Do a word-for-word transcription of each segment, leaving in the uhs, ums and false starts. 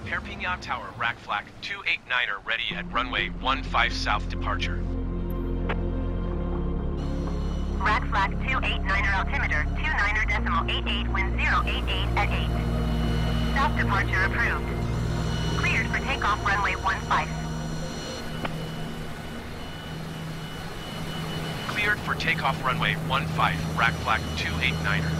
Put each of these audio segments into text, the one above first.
Perpignan Tower, rack flag two eight niner ready at runway one five south departure. Rack flag two eight niner altimeter two niner decimal eight eight wind zero eight eight at eight. South departure approved. Cleared for takeoff runway one five. Cleared for takeoff runway one five, rack flag two eight niner.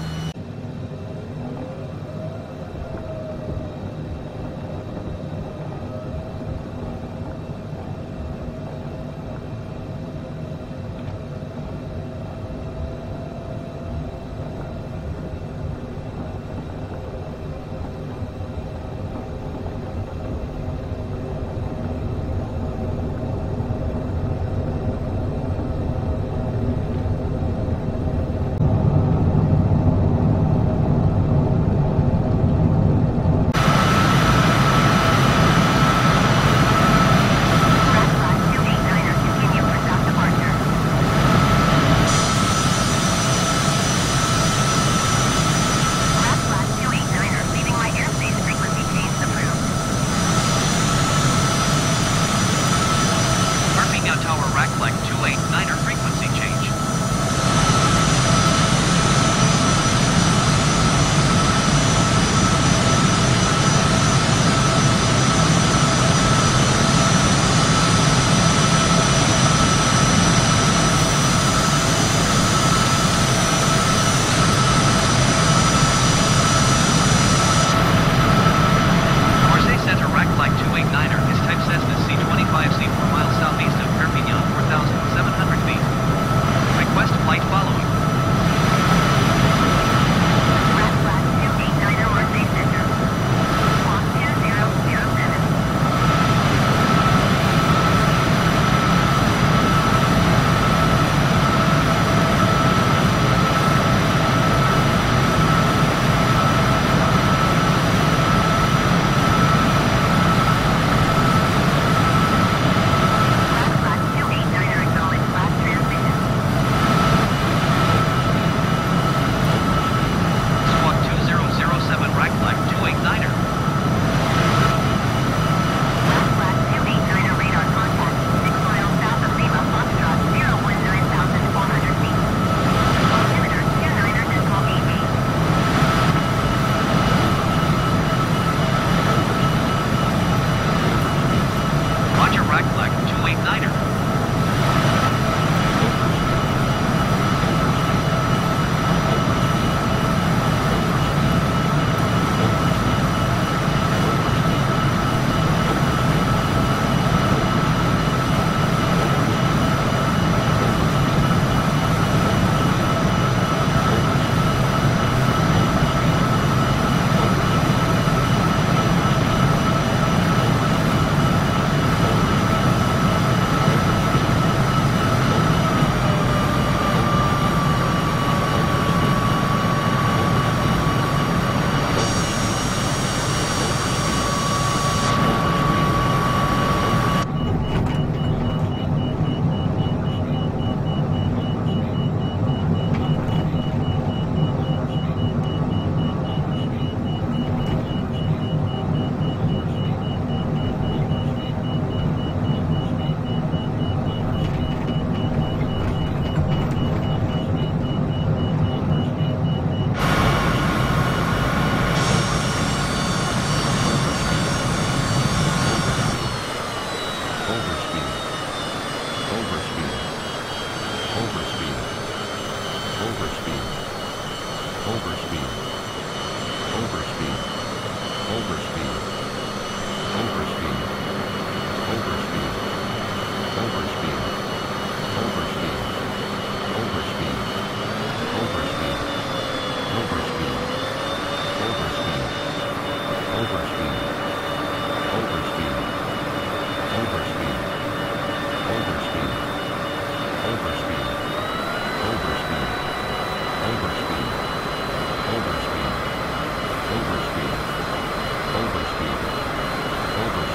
Overspeed. Overspeed. Overspeed.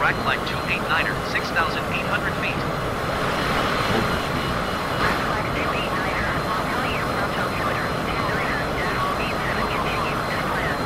rack flag two eight niner, six thousand eight hundred feet. Rack flag two eight niner, Montpellier approach altimeter two niner decimal eight seven, continue as planned.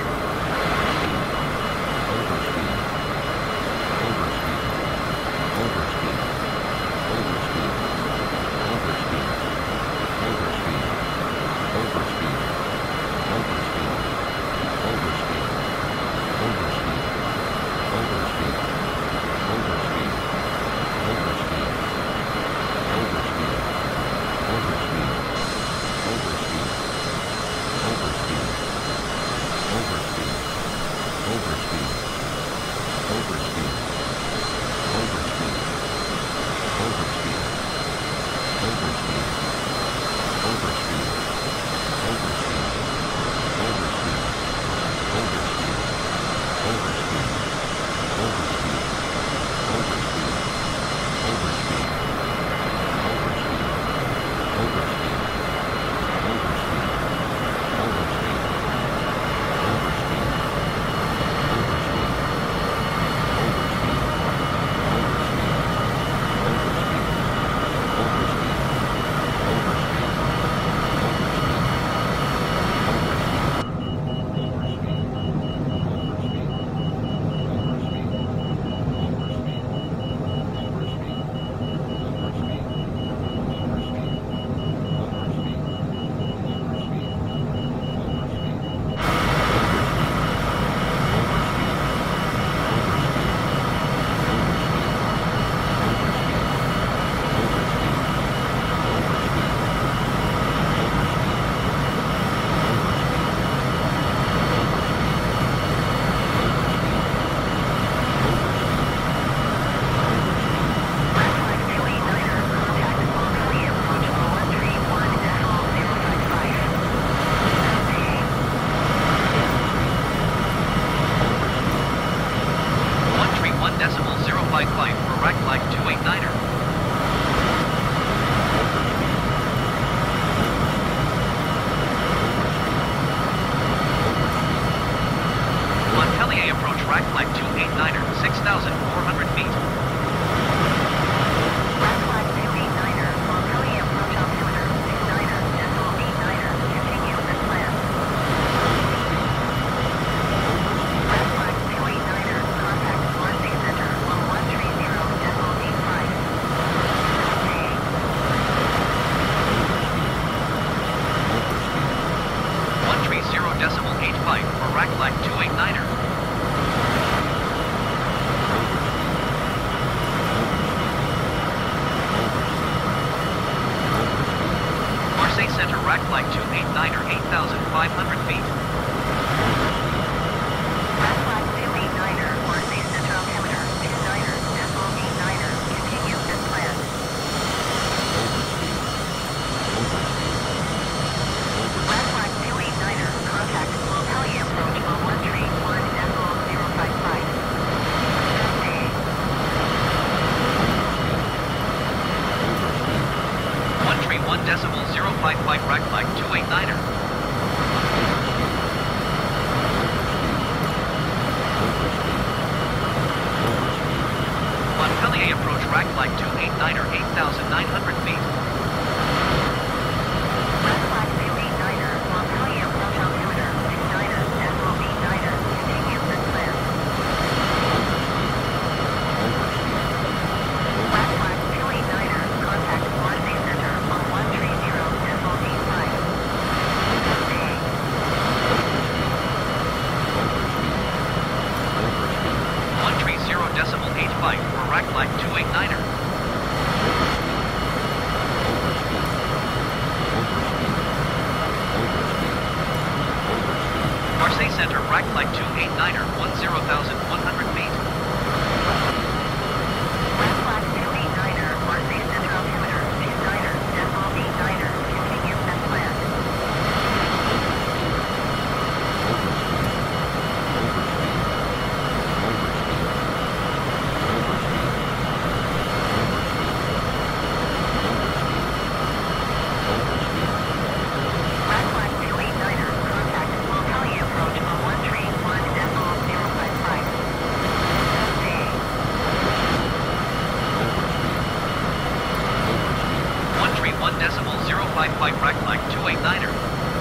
five flight rack flag two eight niner.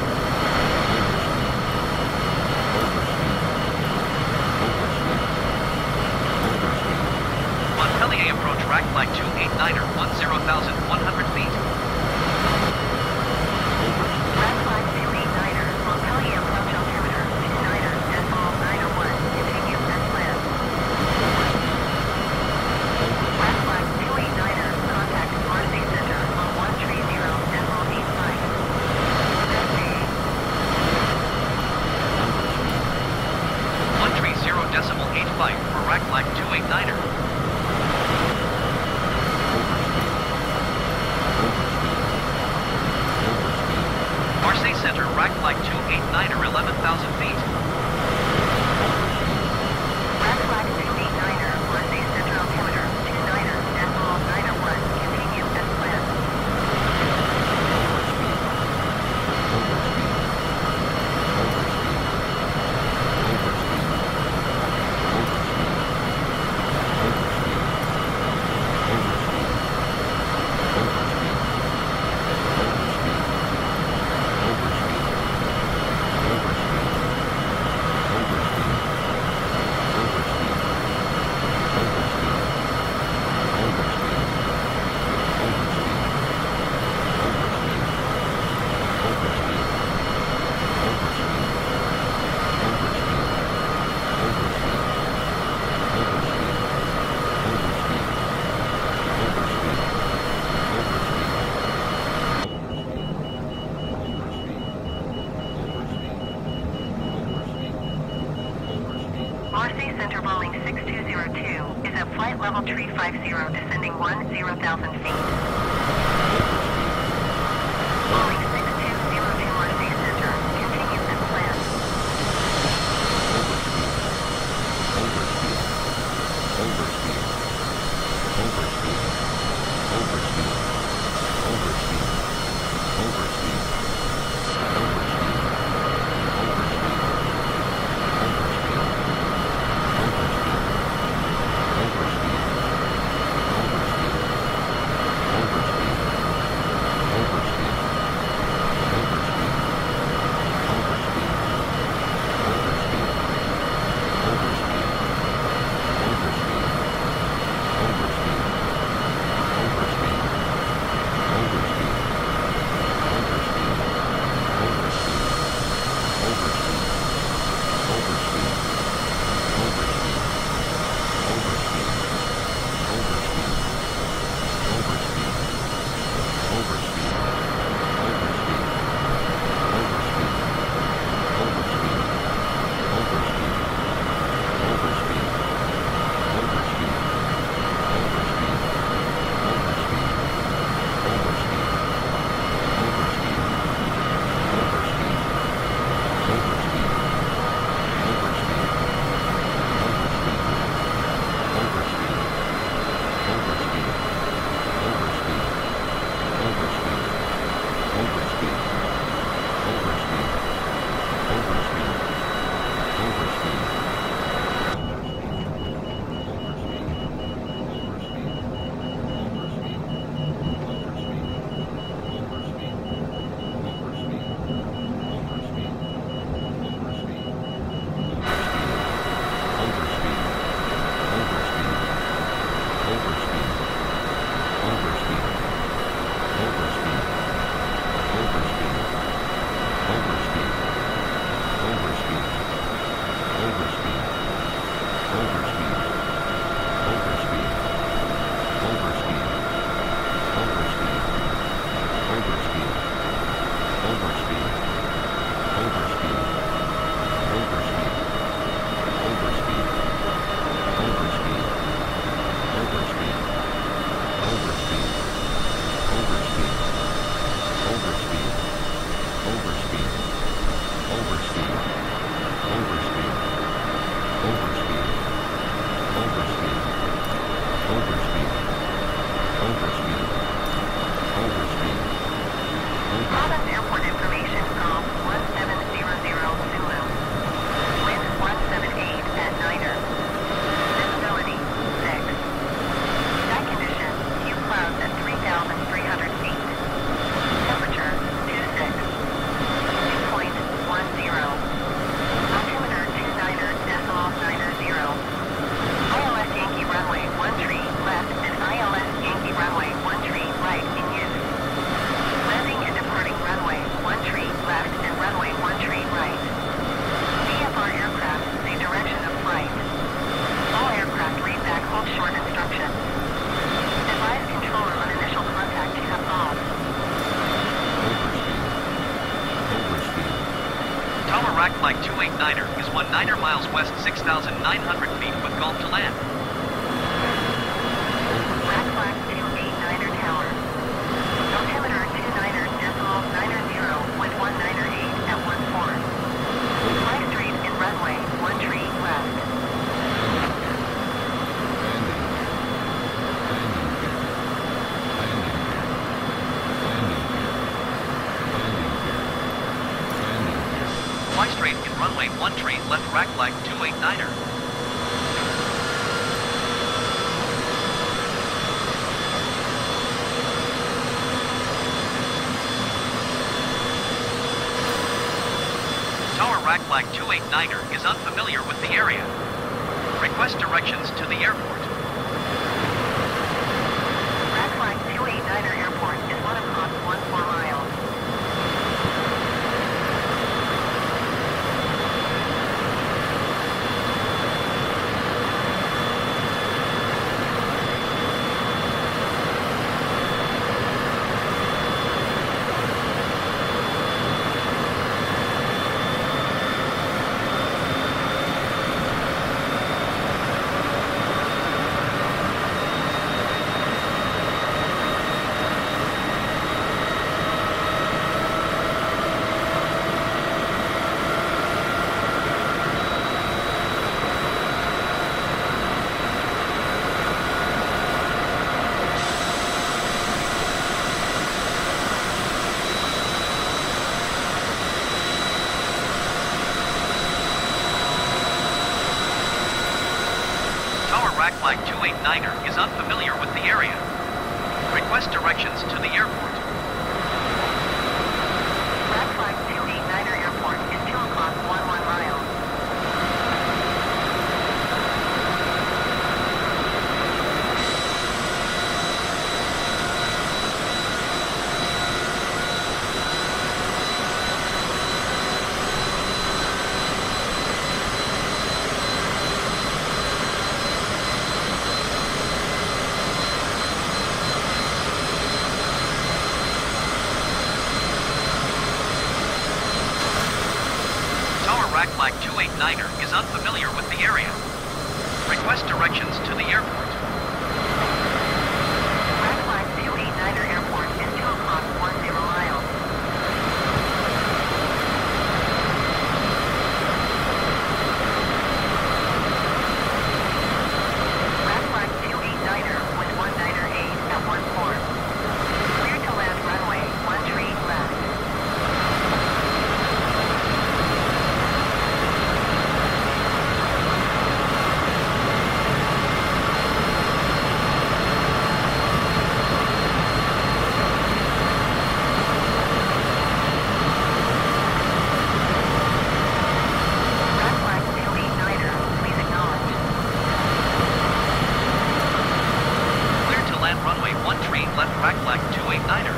Montpellier approach rack flag two eight niner, ten thousand one hundred feet. Rack flag two eight niner, Montpellier approach altimeter two niner, decimal nine oh one, continue as planned. Rack flag two eight niner, contact Marseille Center on one three zero decimal eight five. one three zero decimal eight five for rack flag two eight niner. Marseille Center, rack flag two eight niner, eleven thousand feet. Rack flag two eight niner, Marseille Center altimeter two niner, decimal nine oh one, continue as planned. Marseille Center Boeing six two zero two is at flight level three five zero, descending one zero thousand feet. Boeing six two zero two Marseille Center, continue as planned. overspeed, overspeed, overspeed, niner miles west, six thousand nine hundred feet with Gulf to land. Red flag two eight niner tower. Altimeter two niner decimal niner zero with one niner eight at one four. Fly straight in runway one three left. Fly straight in runway one three left, rack flag two eight niner. Tower rack flag two eight niner is unfamiliar with the area. Request directions to the airport. Red flag two eight niner airport is one o'clock one four miles. Rack flag two eight niner is unfamiliar with the area. Request directions to the airport. Red flag two eight niner airport is two o'clock one one miles. Rack flag two eight niner is unfamiliar with the area. Request directions to the airport. Red flag two eight niner airport is two o'clock one zero miles. Red flag two eight niner with one niner eight at one four. Clear to land runway one three left. Left rack flag two eight niner.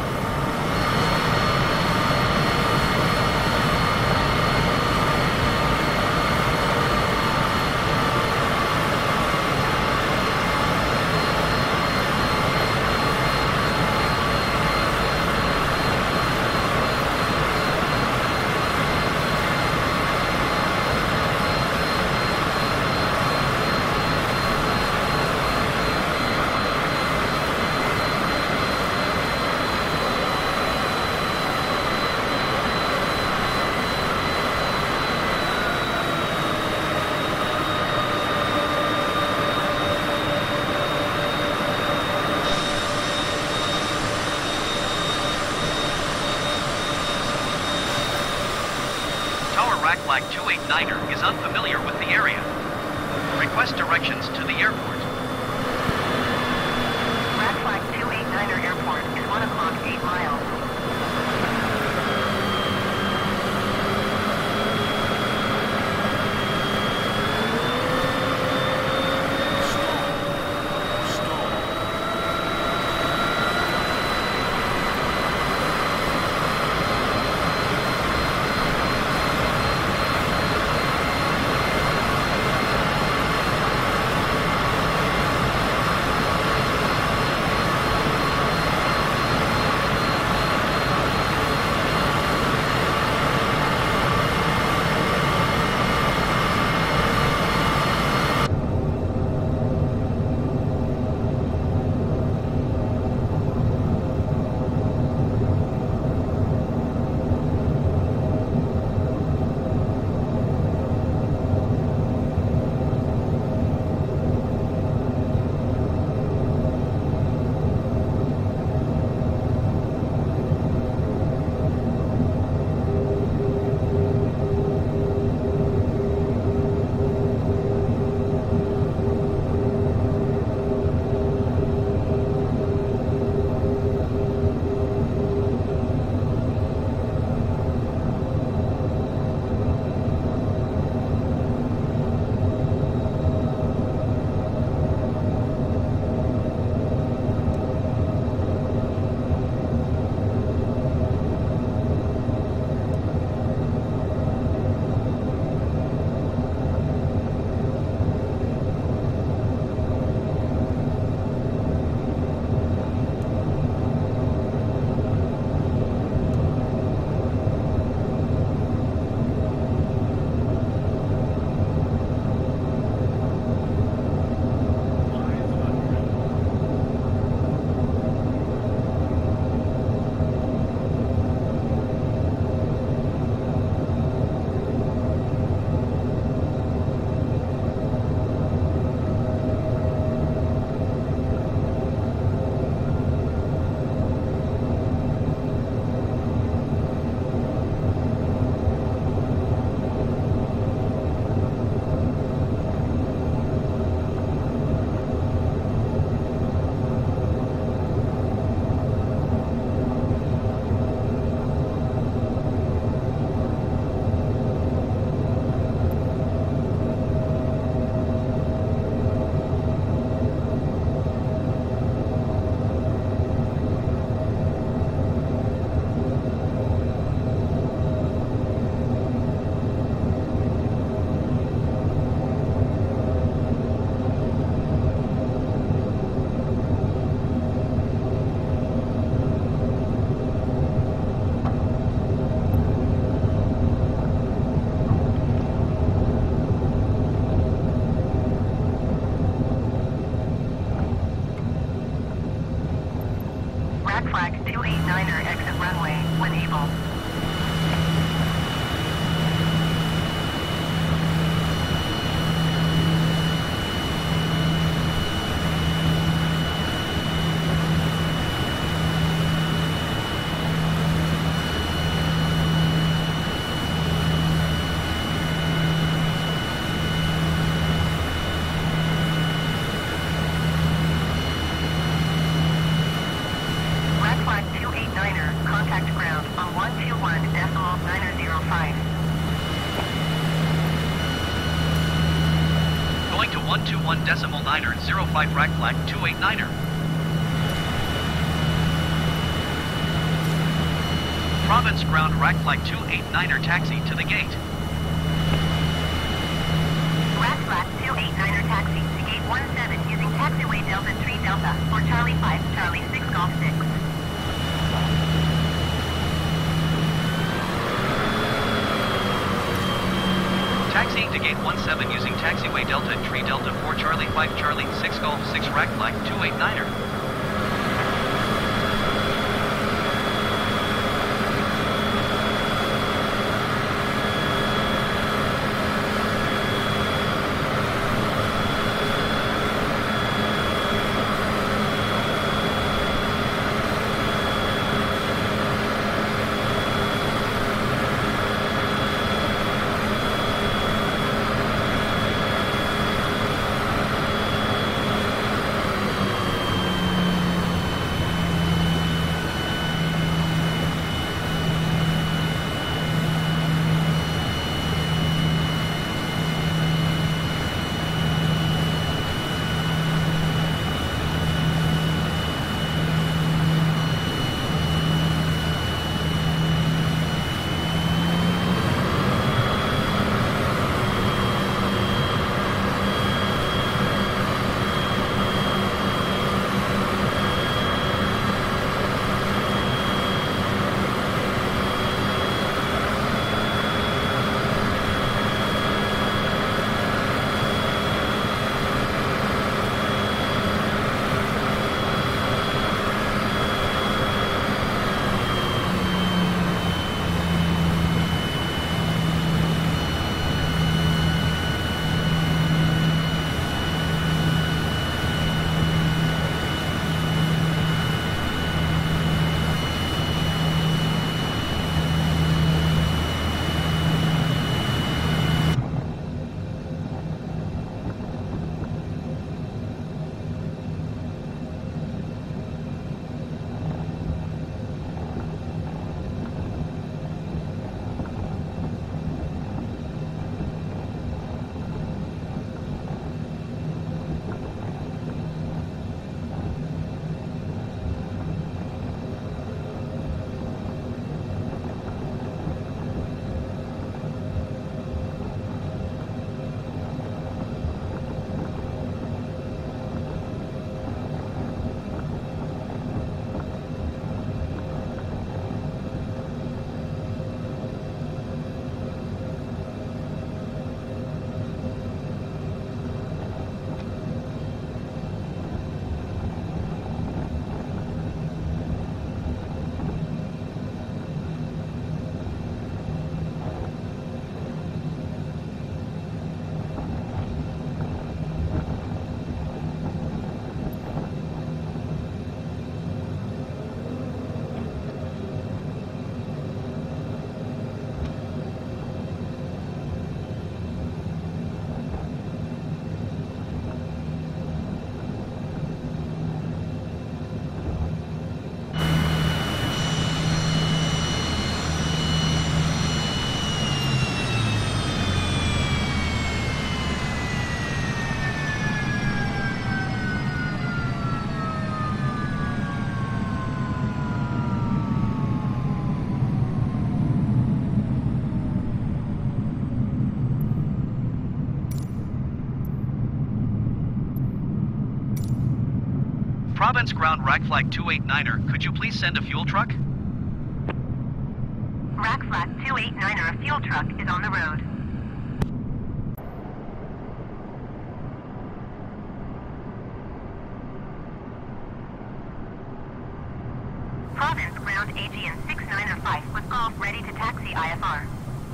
Rack flag two eight niner is unfamiliar with the area. Request directions to the airport. Rack flag two eight niner airport is one o'clock eight miles. one two one decimal niner zero five rack flag two eight niner. Provence ground rack flag two eight niner taxi to the gate. Rack flag two eight niner taxi to gate one seven using taxiway Delta three Delta for Charlie five Charlie six Golf six. Taxiing to gate one seven using taxiway Delta three Delta four Charlie five Charlie six Golf six rack flag two eight niner. Provence ground rack flag two eight niner, could you please send a fuel truck? Rack flag two eight niner, a fuel truck is on the road. Provence ground A G N six niner five with Golf ready to taxi I F R.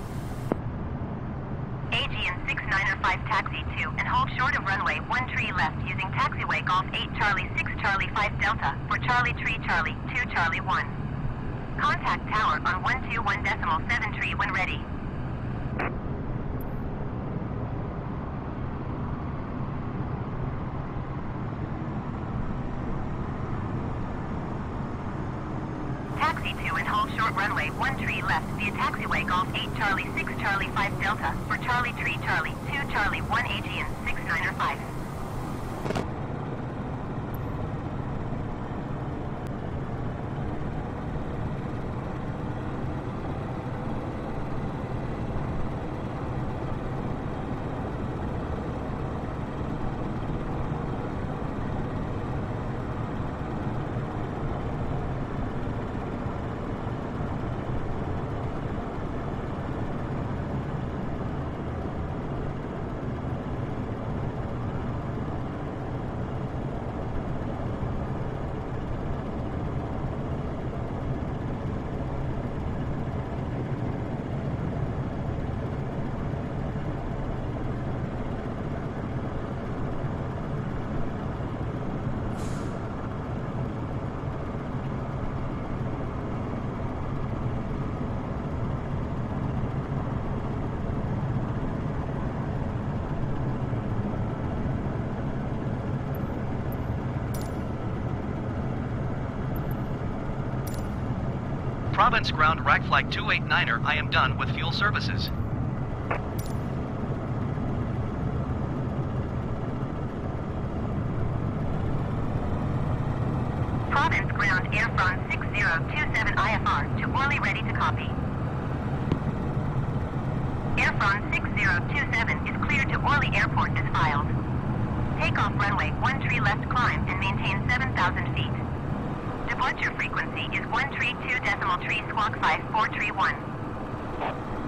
A G N six niner five taxi two and hold short of runway one tree left using taxiway Golf eight Charlie six Charlie five Delta for Charlie three Charlie two Charlie one. Contact tower on one two one decimal seven tree when ready. Taxi two and hold short short runway one tree left via taxiway Golf eight Charlie six Charlie five Delta for Charlie three Charlie two Charlie one Aegean six niner five. Provence ground rack flight two eight niner, I am done with fuel services. Provence ground Air France six zero two seven I F R to Orly ready to copy. Air France six zero two seven is cleared to Orly Airport as filed. Takeoff runway one tree left climb and maintain seven thousand feet. Departure frequency is one three two decimal three squawk five four three one.